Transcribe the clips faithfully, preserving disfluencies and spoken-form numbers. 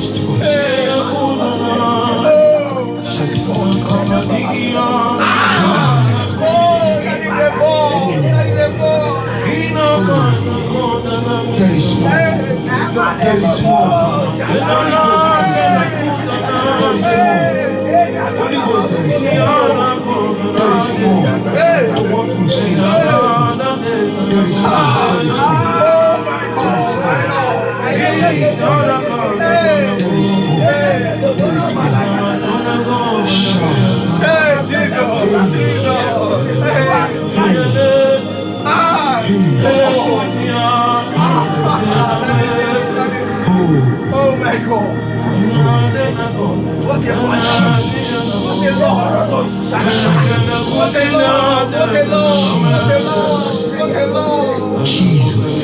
There is more. There is more. Holy Ghost, there is more. There is more. I want to see that. There is more. There is more. There is more. There is more. Hey, Jesus. Jesus. Ah. Oh my God. What a fire. What a Lord. What a Lord. What a Lord. What a Lord. What a Lord. Jesus.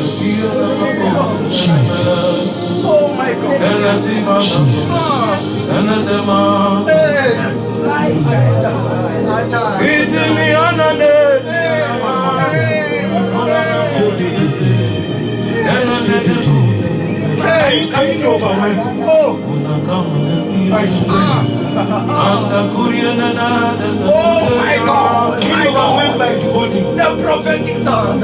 Jesus. Oh my God. Hey, can you know about my oh, Vice President. Oh my God, my God, the prophetic sound.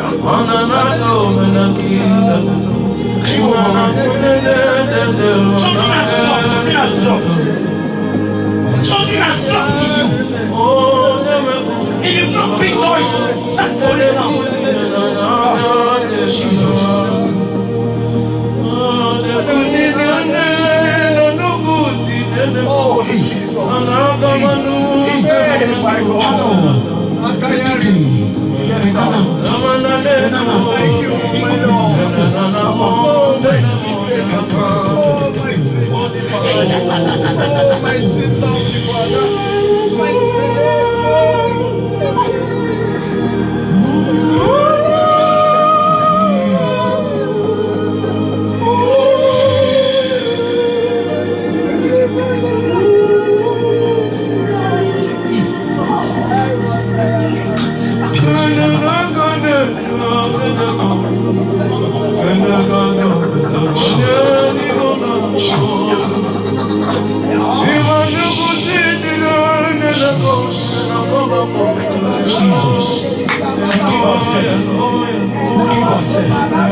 Something has dropped, something has dropped. Something has dropped to you. If you not pick up, start falling down. Jesus. Oh, Jesus. Hey, my God. Thank you, my Lord. Oh, my sweet Oh, my sweet lovely Father. My sweet Jesus. Forgive ourselves. Forgive ourselves.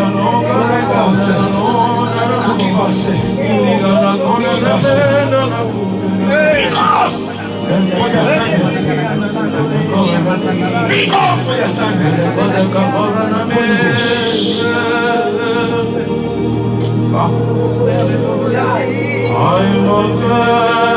Forgive ourselves. Forgive ourselves. For your assignment. Because for your assignment. I love God.